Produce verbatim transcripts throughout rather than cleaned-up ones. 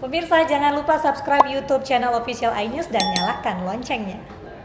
Pemirsa, jangan lupa subscribe YouTube channel Official iNews dan nyalakan loncengnya.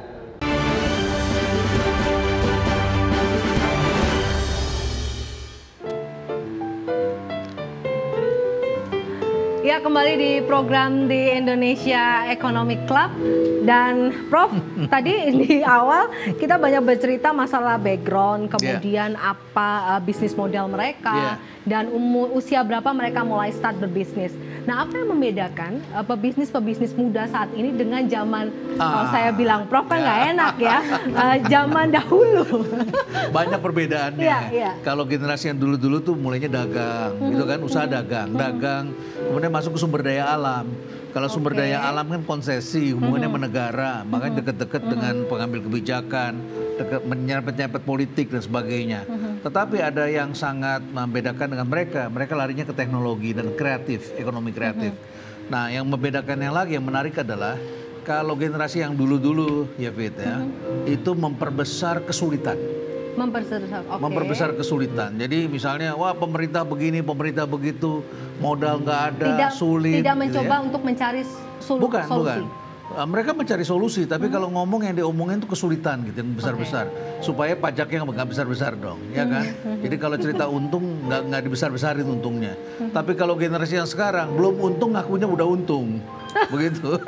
Ya, kembali di program di Indonesia Economic Club. Dan Prof, tadi di awal kita banyak bercerita masalah background, kemudian yeah. apa uh, bisnis model mereka, yeah. dan umur usia berapa mereka mulai start berbisnis. Nah, apa yang membedakan uh, pebisnis-pebisnis muda saat ini dengan zaman, ah. kalau saya bilang, Prof kan nggak yeah. enak ya, uh, zaman dahulu. Banyak perbedaannya. Yeah, yeah. Kalau generasi yang dulu-dulu tuh mulainya dagang, gitu kan, usaha dagang, dagang, kemudian masuk ke sumber daya alam. Kalau sumber okay. daya alam kan konsesi, hubungannya mm-hmm. sama negara, makanya deket-deket mm-hmm. dengan pengambil kebijakan, deket menyerempet-nyerempet politik dan sebagainya. Mm-hmm. Tetapi ada yang sangat membedakan dengan mereka, mereka larinya ke teknologi dan kreatif, ekonomi kreatif. Mm-hmm. Nah, yang membedakan yang lagi, yang menarik adalah kalau generasi yang dulu-dulu, ya Fit ya, mm-hmm. itu memperbesar kesulitan. Memperbesar, okay. memperbesar kesulitan. Jadi misalnya, wah pemerintah begini, pemerintah begitu, modal nggak ada, tidak, sulit. Tidak gitu mencoba ya. untuk mencari sol bukan, solusi. Bukan, mereka mencari solusi. Tapi hmm. kalau ngomong yang diomongin itu kesulitan gitu, yang besar-besar, okay. supaya pajaknya nggak besar-besar dong, ya kan? Hmm. Jadi kalau cerita untung nggak nggak dibesar-besarin untungnya. Hmm. Tapi kalau generasi yang sekarang belum untung, ngakunya udah untung, begitu.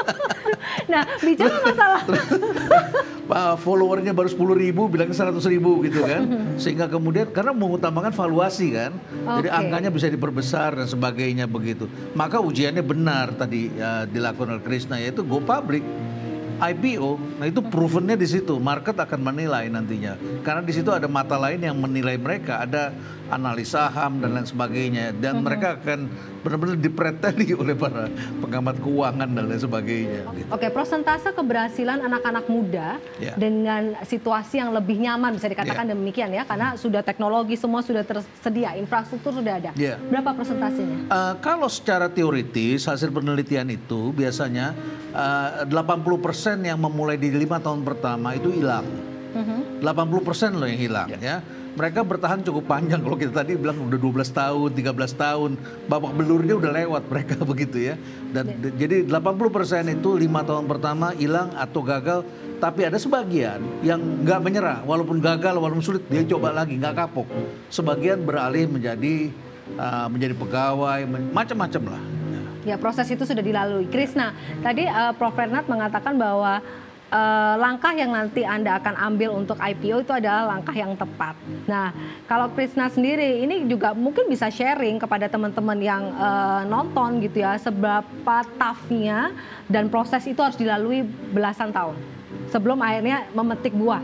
Nah, bicara masalah followernya baru sepuluh ribu, bilangnya seratus ribu gitu kan. Sehingga kemudian, karena mengutamakan valuasi kan. Okay. Jadi angkanya bisa diperbesar dan sebagainya begitu. Maka ujiannya benar tadi ya, dilakukan oleh Krishna, yaitu go public, I P O. Nah itu provennya di situ, market akan menilai nantinya. Karena di situ ada mata lain yang menilai mereka, ada analis saham dan lain sebagainya. Dan uh-huh. mereka akan benar-benar dipreteli oleh para pengamat keuangan dan lain sebagainya. Oke, okay, persentase keberhasilan anak-anak muda yeah. dengan situasi yang lebih nyaman, bisa dikatakan yeah. demikian ya, karena sudah teknologi semua sudah tersedia, infrastruktur sudah ada. Yeah. Berapa persentasenya? Uh, kalau secara teoritis hasil penelitian itu biasanya uh, delapan puluh persen yang memulai di lima tahun pertama itu hilang. Uh-huh. delapan puluh persen loh yang hilang yeah. ya. Mereka bertahan cukup panjang, kalau kita tadi bilang udah dua belas tahun, tiga belas tahun, babak belurnya udah lewat mereka begitu ya. Dan yeah. jadi delapan puluh persen itu lima tahun pertama hilang atau gagal, tapi ada sebagian yang nggak menyerah, walaupun gagal, walaupun sulit, dia coba lagi, nggak kapok. Sebagian beralih menjadi uh, menjadi pegawai, macam-macam lah. Ya, proses itu sudah dilalui. Krishna, tadi uh, Prof Renat mengatakan bahwa Uh, langkah yang nanti Anda akan ambil untuk I P O itu adalah langkah yang tepat. Nah, kalau Krishna sendiri ini juga mungkin bisa sharing kepada teman-teman yang uh, nonton gitu ya, seberapa toughnya dan proses itu harus dilalui belasan tahun sebelum akhirnya memetik buah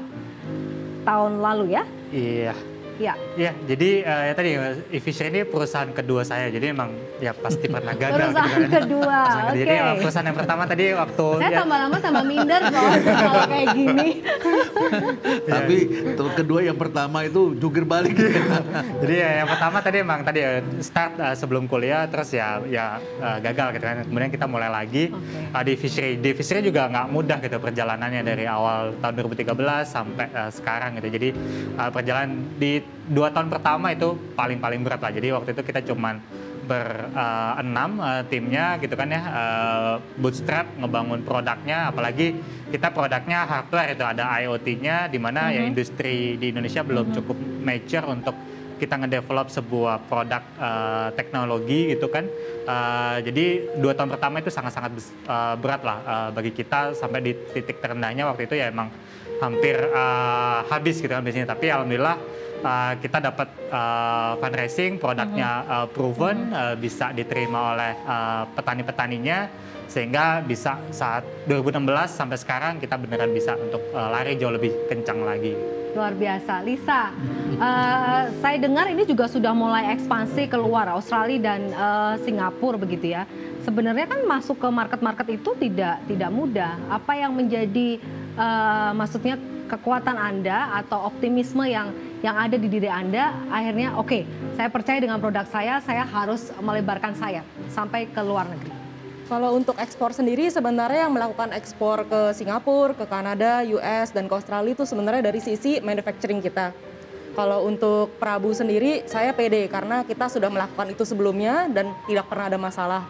tahun lalu ya? Iya. Ya. Iya, jadi uh, ya tadi Efficient ini perusahaan kedua saya, jadi emang ya pasti pernah gagal. Perusahaan gitu kan. kedua, oke. Okay. Jadi uh, perusahaan yang pertama tadi waktu saya ya, tambah lama tambah minder kok kalau kayak gini. Tapi tuh kedua yang pertama itu jungkir balik. Jadi ya, yang pertama tadi emang tadi start uh, sebelum kuliah, terus ya ya uh, gagal gitu kan. Kemudian kita mulai lagi okay. uh, di Fishery. Di Fishery juga nggak mudah gitu perjalanannya dari awal tahun dua ribu tiga belas sampai uh, sekarang gitu. Jadi uh, perjalanan di dua tahun pertama itu paling-paling berat lah. Jadi waktu itu kita cuman berenam uh, uh, timnya gitu kan ya, uh, bootstrap ngebangun produknya, apalagi kita produknya hardware itu ada I O T-nya, di mana mm-hmm. ya industri di Indonesia belum mm-hmm. cukup mature untuk kita ngedevelop sebuah produk uh, teknologi gitu kan. Uh, jadi dua tahun pertama itu sangat-sangat uh, berat lah uh, bagi kita, sampai di titik terendahnya waktu itu ya emang hampir uh, habis gitu kan di sini. Tapi alhamdulillah Uh, kita dapat uh, fundraising, produknya uh, proven, uh, bisa diterima oleh uh, petani-petaninya, sehingga bisa saat dua ribu enam belas sampai sekarang kita beneran bisa untuk uh, lari jauh lebih kencang lagi. Luar biasa. Lisa, uh, saya dengar ini juga sudah mulai ekspansi keluar Australia dan uh, Singapura begitu ya. Sebenarnya kan masuk ke market-market itu tidak tidak mudah. Apa yang menjadi uh, maksudnya kekuatan Anda atau optimisme yang yang ada di diri Anda, akhirnya oke, okay, saya percaya dengan produk saya, saya harus melebarkan sayap sampai ke luar negeri. Kalau untuk ekspor sendiri, sebenarnya yang melakukan ekspor ke Singapura, ke Kanada, U S, dan ke Australia itu sebenarnya dari sisi manufacturing kita. Kalau untuk Prabu sendiri, saya pede karena kita sudah melakukan itu sebelumnya dan tidak pernah ada masalah.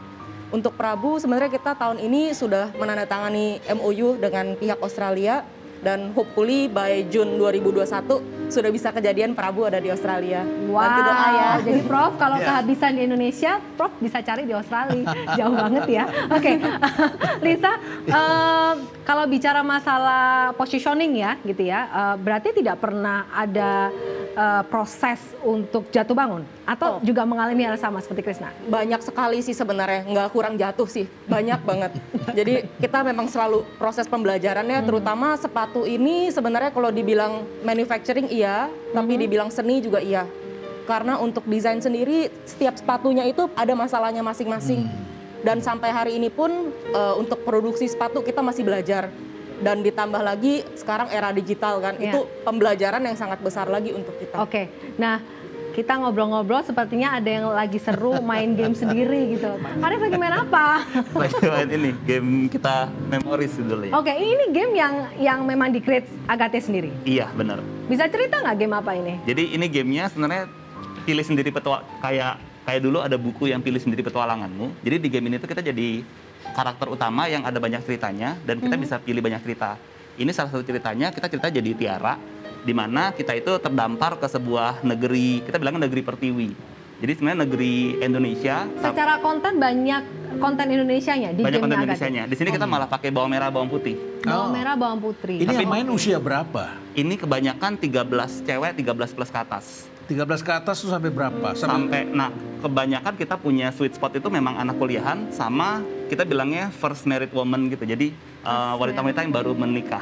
Untuk Prabu sebenarnya kita tahun ini sudah menandatangani M O U dengan pihak Australia dan hopefully by June dua ribu dua puluh satu sudah bisa kejadian Prabu ada di Australia. Wow, Nanti doa ya. jadi Prof kalau Yeah. kehabisan di Indonesia, Prof bisa cari di Australia. Jauh banget ya. Oke, Lisa, eh, kalau bicara masalah positioning ya, gitu ya, eh, berarti tidak pernah ada eh, proses untuk jatuh bangun atau Oh. juga mengalami hal sama seperti Krisna? Banyak sekali sih sebenarnya, nggak kurang jatuh sih, banyak banget. Jadi kita memang selalu proses pembelajarannya, terutama sepatu ini sebenarnya kalau dibilang manufacturing iya, tapi dibilang seni juga iya. Karena untuk desain sendiri, setiap sepatunya itu ada masalahnya masing-masing. Dan sampai hari ini pun eh, untuk produksi sepatu kita masih belajar. Dan ditambah lagi sekarang era digital kan, Iya. itu pembelajaran yang sangat besar lagi untuk kita. Oke, nah kita ngobrol-ngobrol sepertinya ada yang lagi seru main game sendiri gitu. Arif lagi main apa? Lagi main ini, game kita Memories dulu ya. Oke, ini game yang yang memang di-create Agate sendiri. Iya, benar. Bisa cerita nggak game apa ini? Jadi ini gamenya sebenarnya pilih sendiri petua kayak kayak dulu ada buku yang pilih sendiri petualanganmu. Jadi di game ini tuh kita jadi karakter utama yang ada banyak ceritanya dan kita bisa pilih banyak cerita. Ini salah satu ceritanya, kita cerita jadi Tiara, di mana kita itu terdampar ke sebuah negeri, kita bilangnya negeri Pertiwi. Jadi sebenarnya negeri Indonesia. Secara konten banyak konten Indonesianya di Banyak game konten Agate. Indonesianya. Di sini kita malah pakai bawang merah, bawang putih. Bawang Oh. merah, bawang putri. Ini yang Oke. main usia berapa? Ini kebanyakan tiga belas cewek, tiga belas plus ke atas. tiga belas ke atas tuh sampai berapa? Sampai, nah kebanyakan kita punya sweet spot itu memang anak kuliahan sama kita bilangnya first married woman gitu. Jadi uh, wanita-wanita yang baru menikah.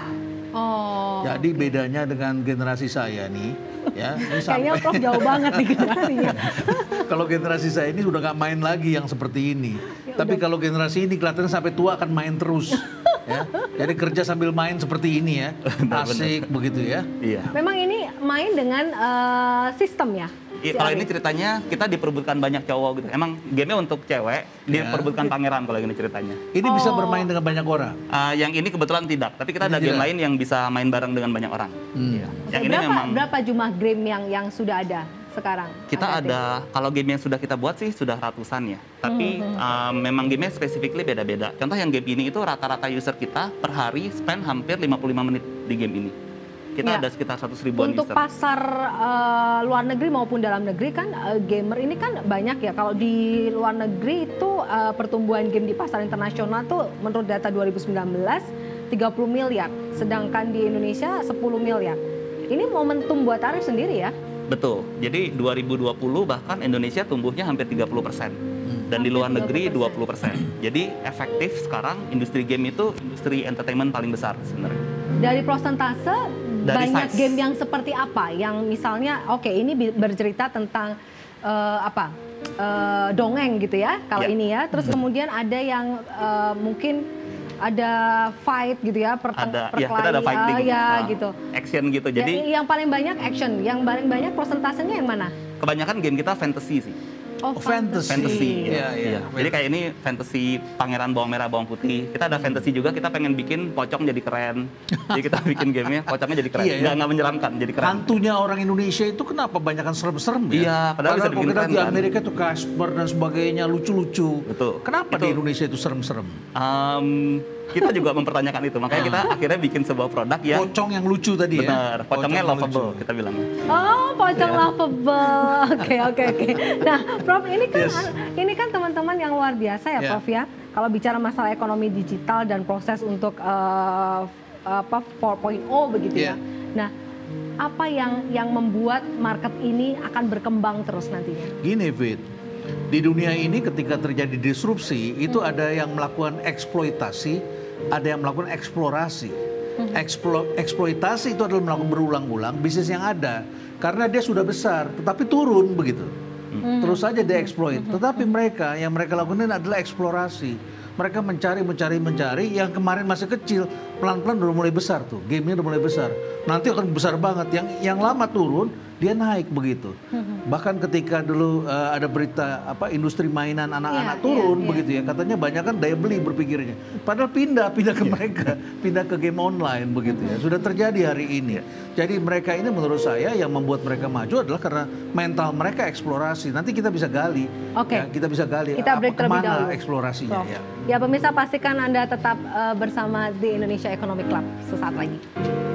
Oh. Jadi bedanya dengan generasi saya nih, ya. Ini Kayaknya sampai Prof jauh banget nih generasinya. kalau generasi saya ini sudah nggak main lagi yang seperti ini. Tapi kalau generasi ini kelihatannya sampai tua akan main terus. Ya. Jadi kerja sambil main seperti ini ya, asik begitu ya. Iya. Memang ini main dengan eh, sistem ya? Iya, si kalau Arif? ini ceritanya kita diperebutkan banyak cowok gitu. Emang gamenya untuk cewek, diperebutkan pangeran kalau ini ceritanya. Ini bisa Oh. bermain dengan banyak orang. Uh, yang ini kebetulan tidak, tapi kita Ini ada game tidak. lain yang bisa main bareng dengan banyak orang. Hmm. Iya. Yang Oke, ini berapa, memang berapa jumlah game yang yang sudah ada sekarang? kita Agate? ada, kalau game yang sudah kita buat sih sudah ratusan ya. Tapi um, memang gamenya specifically beda-beda. Contoh yang game ini itu rata-rata user kita per hari spend hampir lima puluh lima menit di game ini. Kita Ya. ada sekitar seratus ribuan Untuk user. pasar eh, luar negeri maupun dalam negeri kan eh, gamer ini kan banyak ya. Kalau di luar negeri itu eh, pertumbuhan game di pasar internasional tuh menurut data dua ribu sembilan belas tiga puluh miliar, sedangkan di Indonesia sepuluh miliar. Ini momentum buat Arif sendiri ya. Betul. Jadi dua ribu dua puluh bahkan Indonesia tumbuhnya hampir tiga puluh persen. Dan di luar Hampir negeri tiga dua puluh puluh persen. Jadi efektif sekarang industri game itu industri entertainment paling besar sebenarnya. Dari prosentase Dari banyak size. game yang seperti apa? Yang misalnya oke ini bi- bercerita tentang eh, apa? Eh, dongeng gitu ya kalau Ya. ini ya. Terus kemudian ada yang eh, mungkin ada fight gitu ya, perteng- Ada ya kita ada perkelahi- fighting, ah, ya uh, gitu. action gitu. Jadi Jadi yang paling banyak action, yang paling banyak prosentasenya yang mana? kebanyakan game kita fantasy sih. Oh, Oh, fantasy. Fantasy. Iya, iya. Iya. Jadi kayak ini fantasy pangeran bawang merah bawang putih. Kita ada fantasy juga, kita pengen bikin pocong jadi keren. Jadi kita bikin gamenya pocongnya jadi keren. Iya, ya. Nggak, nggak menyeramkan, jadi keren. Hantunya orang Indonesia itu kenapa banyakan serem-serem ya? Iya, padahal bisa kalau dibikin kita keren, di kan? Amerika tuh Casper dan sebagainya lucu-lucu. Betul. Kenapa Itu- di Indonesia itu serem-serem? Um, kita juga mempertanyakan itu. Makanya kita akhirnya bikin sebuah produk yang Pocong yang lucu tadi ya? benar, pocongnya yang lovable lucu. kita bilangnya. Oh, pocong Iya. lovable. Oke, oke, oke. Nah, Prof, ini kan Yes. ini kan teman-teman yang luar biasa ya, Yeah. Prof ya. Kalau bicara masalah ekonomi digital dan proses untuk eh, apa empat titik nol begitu ya. Yeah. Nah, apa yang yang membuat market ini akan berkembang terus nantinya? Gini, Fit. Di dunia ini ketika terjadi disrupsi, itu ada yang melakukan eksploitasi, ada yang melakukan eksplorasi. Eksplo- eksploitasi itu adalah melakukan berulang-ulang bisnis yang ada. Karena dia sudah besar, tetapi turun begitu. Terus saja dia eksploit. Tetapi mereka, yang mereka lakukan adalah eksplorasi. Mereka mencari, mencari, mencari, yang kemarin masih kecil, pelan-pelan udah mulai besar tuh. Gamenya udah mulai besar. Nanti akan besar banget. Yang yang lama turun, dia naik begitu. Bahkan ketika dulu uh, ada berita apa industri mainan anak-anak Iya, turun iya, iya. begitu ya, katanya banyak kan daya beli berpikirnya. Padahal pindah, pindah ke mereka, pindah ke game online begitu ya. Sudah terjadi hari ini. Jadi mereka ini menurut saya yang membuat mereka maju adalah karena mental mereka eksplorasi. Nanti kita bisa gali. Oke. Ya, kita bisa gali Kita apa, break terlebih kemana dahulu. eksplorasinya Prof. ya. Ya pemirsa, pastikan Anda tetap uh, bersama di Indonesia Economic Club sesaat lagi.